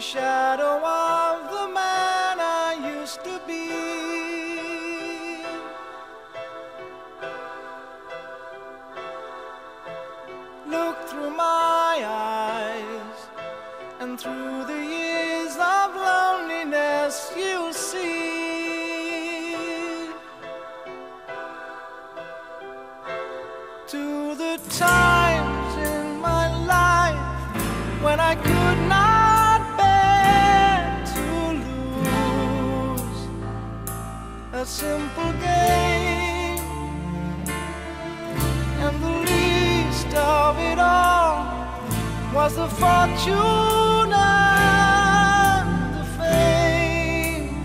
shadow of the man I used to be. Look through my eyes, and through the years of loneliness you'll see to the times in my life when I could not bear to lose a simple game, and the least of it all was the fortune and the fame.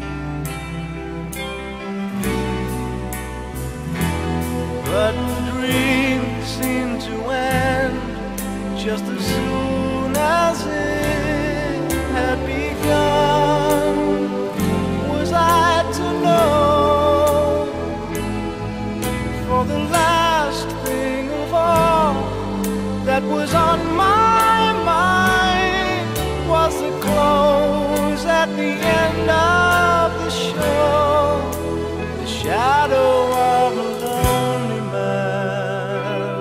But the dream seemed to end just as soon as it had begun. Was I to know, for the last thing of all that was on my mind was the close at the end of the show, the shadow of a lonely man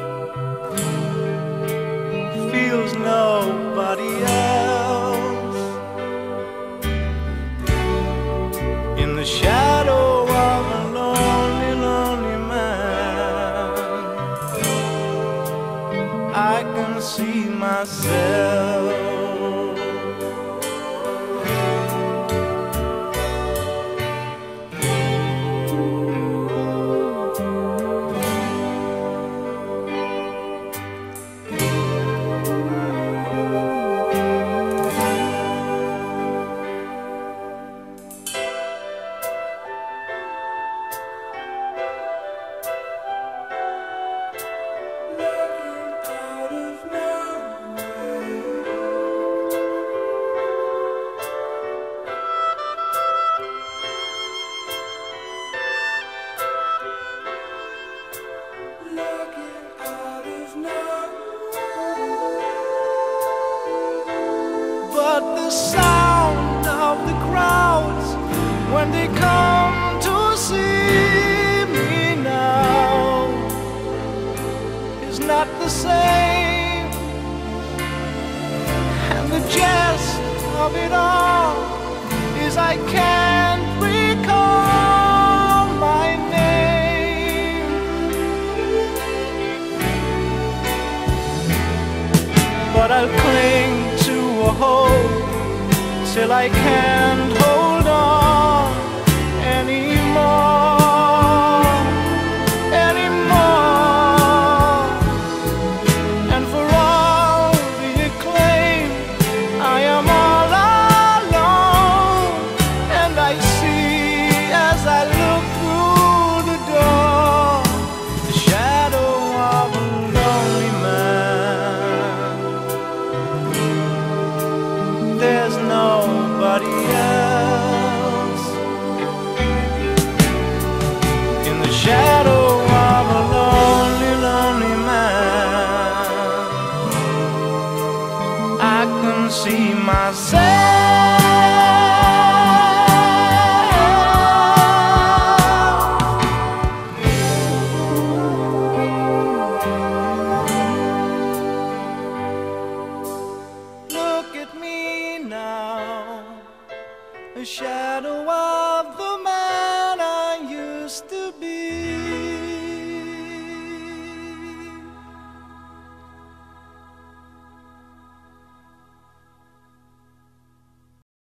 who feels nobody else. In the shadow of a lonely, lonely man, I can see myself. But the sound of the crowds when they come to see me now is not the same, and the jest of it all is I can't recall my name. But I'll cling to a hope till I can't hold on anymore, anymore. And for all the acclaim, I am all alone, and I see as I look through the door the shadow of a lonely man. There's nobody else. In the shadow of a lonely, lonely man, I can see myself. Look at me now, a shadow